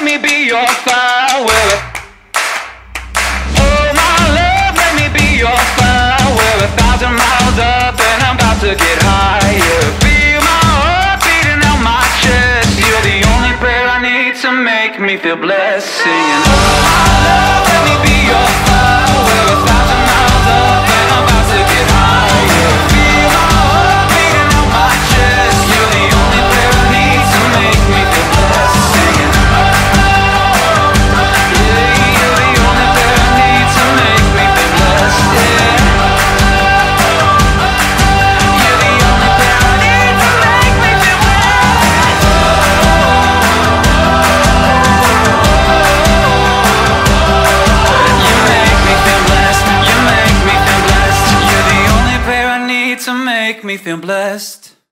me be your fire. Oh my love, let me be your fire. We're 1,000 miles up and I'm about to get higher. Feel my heart beating out my chest. You're the only prayer I need to make me feel blessed. Singing, oh my love, let me be your fire.